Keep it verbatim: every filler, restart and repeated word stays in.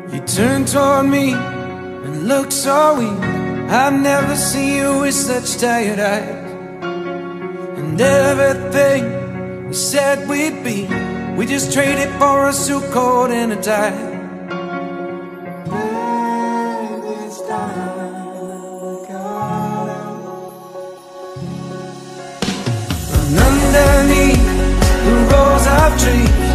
You turned toward me and looked so weak. I've never seen you with such tired eyes. And everything we said we'd be, we just traded for a suit coat and a tie. And underneath the rows of trees,